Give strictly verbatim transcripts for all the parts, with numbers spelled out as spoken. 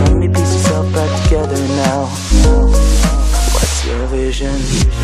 Let me piece yourself back together now. What's your vision?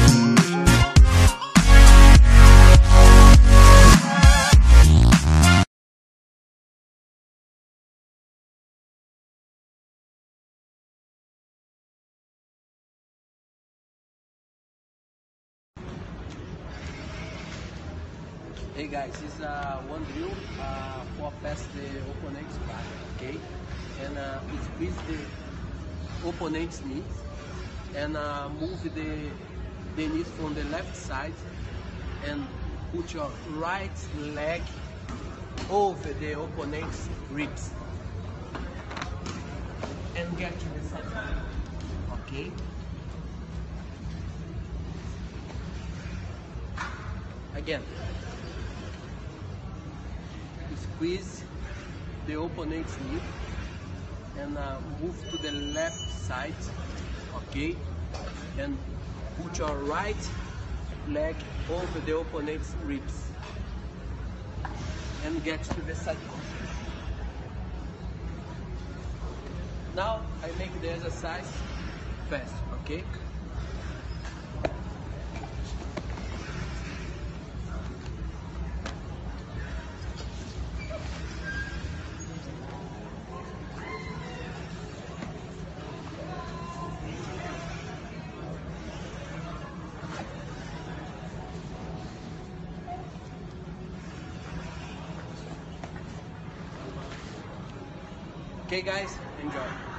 Hey guys, this is uh, one drill uh, for pass the opponent's back, okay? And uh, it squeeze the opponent's knees and uh, move the, the knees from the left side and put your right leg over the opponent's ribs and get to the side, okay? Again. Squeeze the opponent's knee and uh, move to the left side, okay? And put your right leg over the opponent's ribs and get to the side. Now I make the exercise fast, okay? Okay guys, enjoy.